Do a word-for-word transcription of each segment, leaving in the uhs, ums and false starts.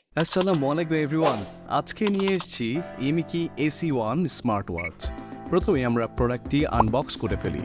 আসসালামু আলাইকুম এভরিওয়ান। আজকে নিয়ে এসেছি Imiki S E one smart watch. প্রথমে আমরা প্রোডাক্টটি আনবক্স করে ফেলি।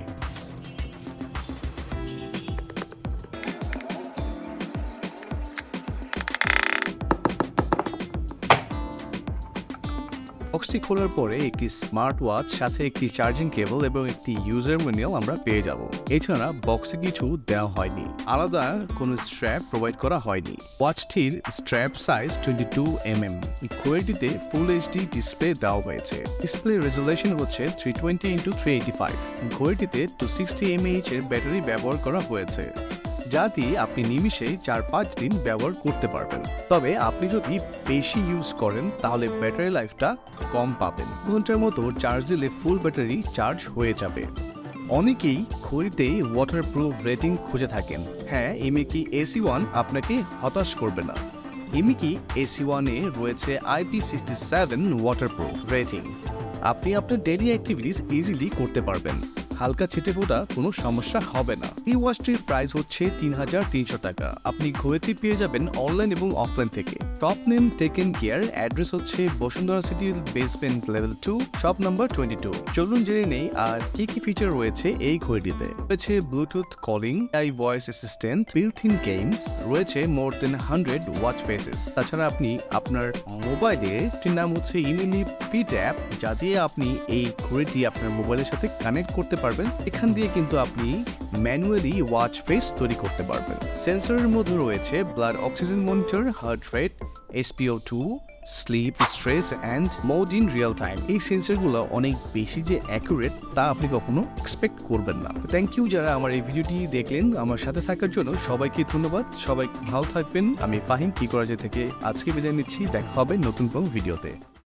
বক্সটি খোলার পরে একটি স্মার্ট ওয়াচ, সাথে একটি চার্জিং কেবল এবং একটি ইউজার ম্যানুয়াল আমরা পেয়ে যাব। এছাড়া বক্সে কিছু দেওয়া হয়নি, আলাদা কোনো স্ট্র্যাপ প্রোভাইড করা হয়নি। ওয়াচটির strap size twenty two M M. কোয়ালিটিতে ফুল এইচডি ডিসপ্লে দেওয়া হয়েছে। ডিসপ্লে রেজুলেশন হচ্ছে three twenty into three eighty five. ঘড়িটিতে টু সিক্সটি এমএএইচ এর ব্যাটারি ব্যবহার করা হয়েছে, যা দিয়ে আপনি নিমিষেই চার পাঁচ দিন ব্যবহার করতে পারবেন। তবে আপনি যদি বেশি ইউজ করেন তাহলে ব্যাটারি লাইফটা কম পাবেন। ঘন্টার মতো চার্জ দিলে ফুল ব্যাটারি চার্জ হয়ে যাবে। অনেকেই ঘড়িতে ওয়াটারপ্রুফ রেটিং খুঁজে থাকেন। হ্যাঁ, ইমিকি এস ই ওয়ান আপনাকে হতাশ করবে না। ইমিকি এস ই ওয়ান এ রয়েছে I P sixty seven waterproof rating. আপনি আপনার ডেইলি অ্যাক্টিভিটিস ইজিলি করতে পারবেন। হালকা ছিটে ফোটা কোনো সমস্যা হবে না। এই ওয়াচটির প্রাইস হচ্ছে তিন হাজার তিনশো টাকা। আপনি ঘড়িটি পেয়ে যাবেন অনলাইন এবং অফলাইন থেকে। Top name taken care. Address হচ্ছে বসুন্ধরা সিটির basement level two, shop number twenty two. চলুন জেনে নেই আর কি কি ফিচার রয়েছে এই ঘড়িটিতে। রয়েছে bluetooth calling, AI voice assistant, built in games, রয়েছে more than hundred watch faces. তাছাড়া আপনি আপনার মোবাইলে, এটির নাম হচ্ছে ইমিনি ফিট অ্যাপ, যা দিয়ে আপনি এই ঘড়িটি আপনার মোবাইলের সাথে কানেক্ট করতে পারবেন। এখান দিয়ে কিন্তু আপনি ম্যানুয়ালি ওয়াচ ফেস তৈরি করতে পারবেন। সেন্সরের মধ্যে রয়েছে blood oxygen monitor, heart rate, S P O two, sleep, stress and mode in real time. এই সেন্সরগুলো অনেক বেশি যে অ্যাকুরেট তা আপনি কখনো এক্সপেক্ট করবেন না। থ্যাংক ইউ যারা আমার এই ভিডিওটি দেখলেন। আমার সাথে থাকার জন্য সবাইকে ধন্যবাদ। সবাই ভালো থাকবেন। আমি ফাহিম কি করা যায় থেকে আজকে বিদায় নিচ্ছি। দেখা হবে নতুন কোনো ভিডিওতে।